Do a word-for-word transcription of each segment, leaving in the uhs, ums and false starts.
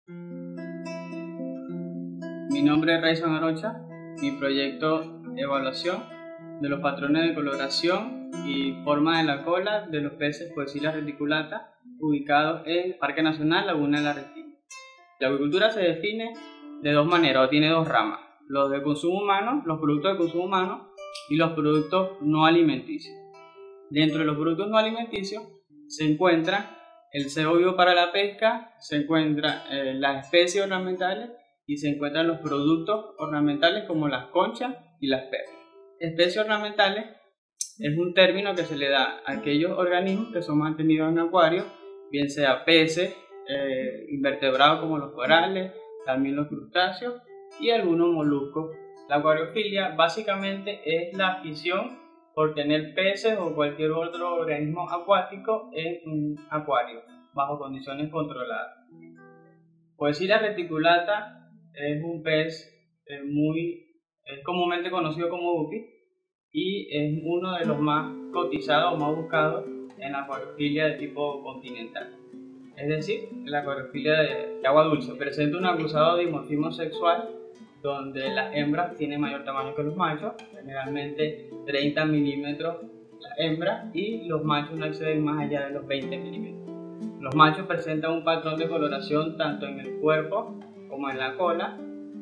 Mi nombre es Rayson Arocha. Mi proyecto de evaluación de los patrones de coloración y forma de la cola de los peces Poecilia reticulata ubicados en el Parque Nacional Laguna de la Restinga. La acuicultura se define de dos maneras, o tiene dos ramas: los de consumo humano, los productos de consumo humano y los productos no alimenticios. Dentro de los productos no alimenticios se encuentra el cebo vivo para la pesca, se encuentran eh, las especies ornamentales y se encuentran los productos ornamentales como las conchas y las perlas. Especies ornamentales es un término que se le da a aquellos organismos que son mantenidos en acuarios, bien sea peces, eh, invertebrados como los corales, también los crustáceos y algunos moluscos. La acuariofilia básicamente es la afición por tener peces o cualquier otro organismo acuático en un acuario bajo condiciones controladas. Poecilia reticulata es un pez eh, muy es comúnmente conocido como guppy y es uno de los más cotizados o más buscados en la acuariofilia de tipo continental. Es decir, la acuariofilia de, de agua dulce presenta un acusado dimorfismo sexual donde las hembras tienen mayor tamaño que los machos, generalmente treinta milímetros las hembras, y los machos no exceden más allá de los veinte milímetros. Los machos presentan un patrón de coloración tanto en el cuerpo como en la cola,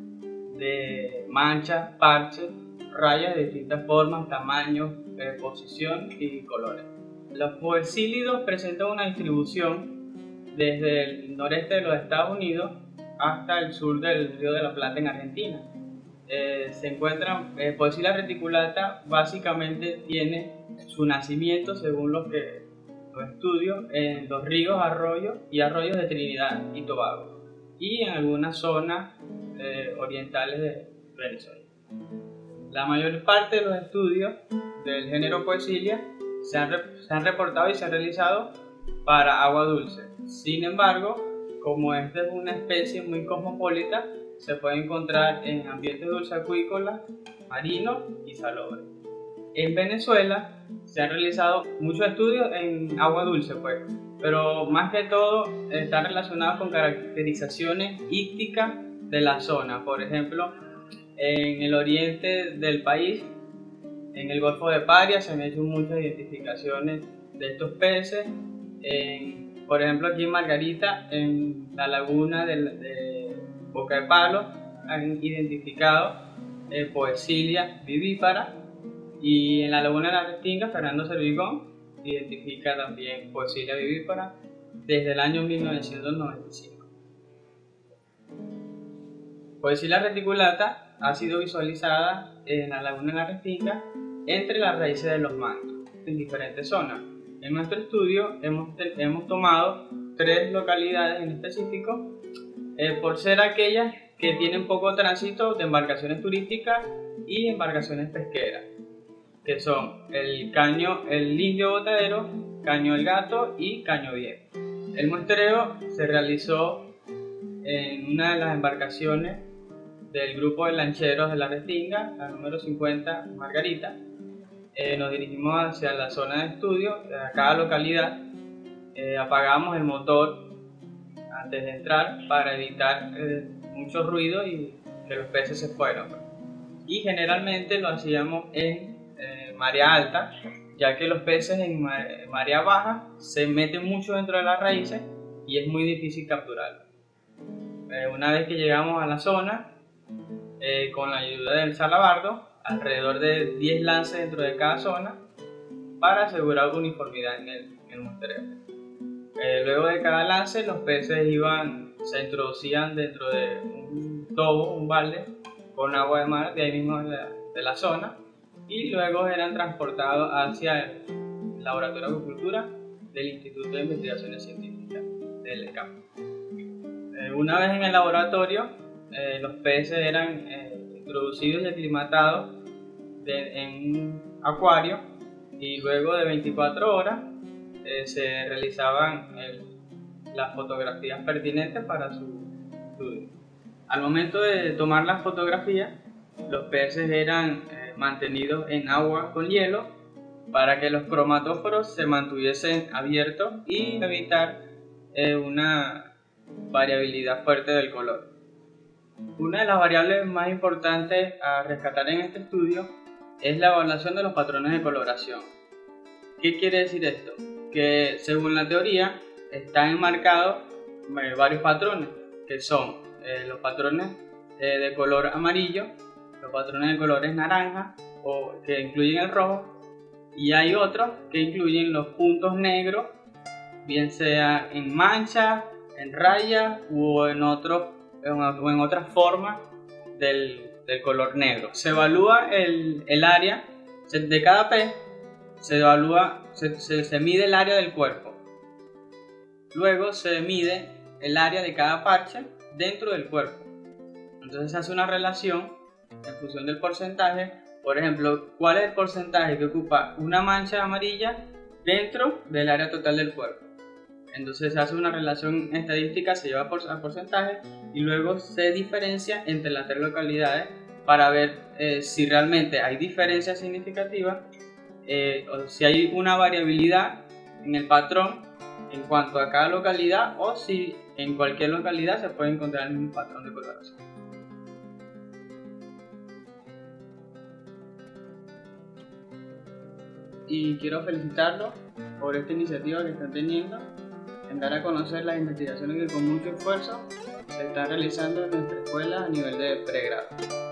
de manchas, parches, rayas de distintas formas, tamaños, eh, posición y colores. Los poecílidos presentan una distribución desde el noreste de los Estados Unidos hasta el sur del Río de la Plata en Argentina. Eh, se encuentran, eh, Poecilia reticulata básicamente tiene su nacimiento, según los, que, los estudios, en los ríos, arroyos y arroyos de Trinidad y Tobago y en algunas zonas eh, orientales de Venezuela. La mayor parte de los estudios del género Poecilia se han, se han reportado y se han realizado para agua dulce. Sin embargo, como esta es una especie muy cosmopolita, se puede encontrar en ambientes dulceacuícolas, marinos y salobres. En Venezuela se han realizado muchos estudios en agua dulce, pues, pero más que todo están relacionados con caracterizaciones ícticas de la zona. Por ejemplo, en el oriente del país, en el Golfo de Paria, se han hecho muchas identificaciones de estos peces. En, por ejemplo, aquí en Margarita, en la laguna de, de Boca de Palo, han identificado eh, Poecilia vivípara, y en la laguna de la Restinga, Fernando Servigón identifica también Poecilia vivípara desde el año mil novecientos noventa y cinco. Poecilia reticulata ha sido visualizada en la laguna de la Restinga entre las raíces de los mangos en diferentes zonas. En nuestro estudio hemos, hemos tomado tres localidades en específico eh, por ser aquellas que tienen poco tránsito de embarcaciones turísticas y embarcaciones pesqueras, que son el caño El Indio Botadero, Caño El Gato y Caño Viejo. El muestreo se realizó en una de las embarcaciones del grupo de lancheros de la Restinga, la número cincuenta Margarita. Eh, nos dirigimos hacia la zona de estudio de cada localidad, eh, apagamos el motor antes de entrar para evitar eh, mucho ruido y que los peces se fueran. Y generalmente lo hacíamos en eh, marea alta, ya que los peces en marea baja se meten mucho dentro de las raíces y es muy difícil capturarlos. Eh, una vez que llegamos a la zona, eh, con la ayuda del salabardo, alrededor de diez lances dentro de cada zona para asegurar uniformidad en el, en el muestreo. Eh, luego de cada lance, los peces iban, se introducían dentro de un tobo, un balde, con agua de mar de ahí mismo de la, de la zona, y luego eran transportados hacia el laboratorio de acuicultura del Instituto de Investigaciones Científicas del E C A M. Eh, una vez en el laboratorio, eh, los peces eran eh, introducidos y aclimatados de, en un acuario, y luego de veinticuatro horas eh, se realizaban el, las fotografías pertinentes para su estudio. Al momento de tomar las fotografías, los peces eran eh, mantenidos en agua con hielo para que los cromatóforos se mantuviesen abiertos y evitar eh, una variabilidad fuerte del color. Una de las variables más importantes a rescatar en este estudio es la evaluación de los patrones de coloración. ¿Qué quiere decir esto? Que según la teoría están enmarcados eh, varios patrones, que son eh, los patrones eh, de color amarillo, los patrones de colores naranja o que incluyen el rojo, y hay otros que incluyen los puntos negros, bien sea en manchas, en rayas o en, otro, o en otras formas del, del color negro. Se evalúa el, el área de cada pez, se evalúa, se, se, se mide el área del cuerpo. Luego se mide el área de cada parche dentro del cuerpo. Entonces se hace una relación en función del porcentaje. Por ejemplo, ¿cuál es el porcentaje que ocupa una mancha amarilla dentro del área total del cuerpo? Entonces se hace una relación estadística, se lleva por, a porcentaje y luego se diferencia entre las tres localidades para ver eh, si realmente hay diferencias significativas eh, o si hay una variabilidad en el patrón en cuanto a cada localidad o si en cualquier localidad se puede encontrar el mismo patrón de coloración. Y quiero felicitarlos por esta iniciativa que están teniendo en dar a conocer las investigaciones que con mucho esfuerzo se están realizando en nuestra escuela a nivel de pregrado.